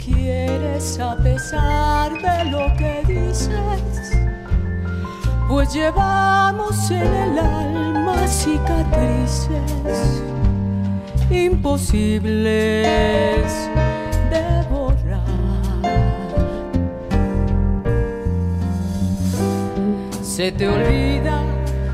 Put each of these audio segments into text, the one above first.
quieres a pesar de lo que dices, pues llevamos en el alma cicatrices imposibles de borrar. Se te olvida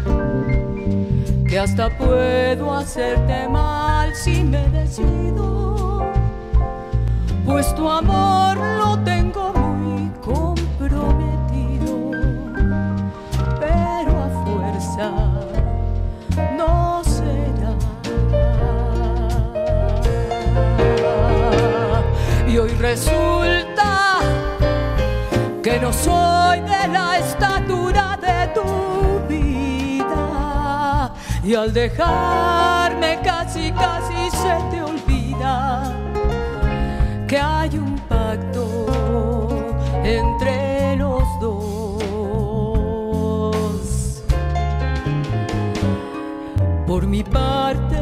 que hasta puedo hacerte mal si me decido, pues tu amor lo tengo muy comprometido, pero a fuerza no será. Y hoy resulta que no soy de la estatura de tu vida, y al dejarme casi se te olvida que hay un pacto entre los dos. Por mi parte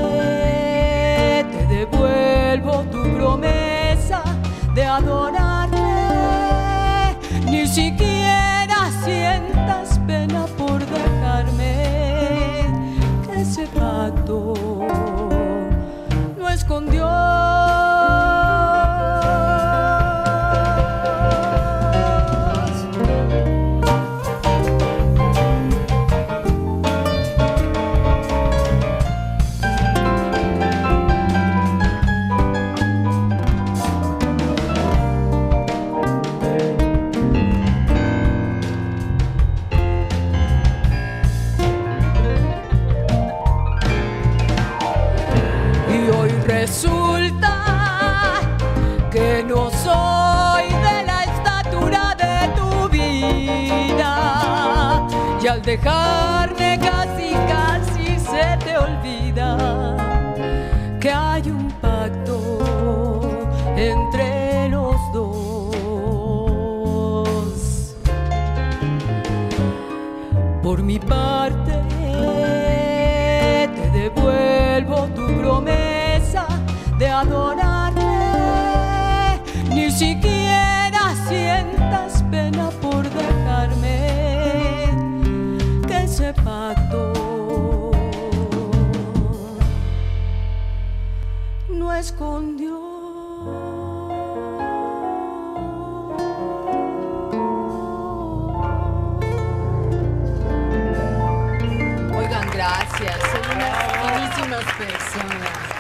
te devuelvo tu promesa de adorarme, ni siquiera sientas pena por dejarme, que ese pacto no es con Dios. Resulta que no soy de la estatura de tu vida, y al dejarme casi se te olvida que hay un pacto entre los dos. Por mi parte te devuelvo tu promesa de adorarme, ni siquiera sientas pena por dejarme, que ese pacto no es con Dios. Oigan, gracias, son unas buenísimas personas.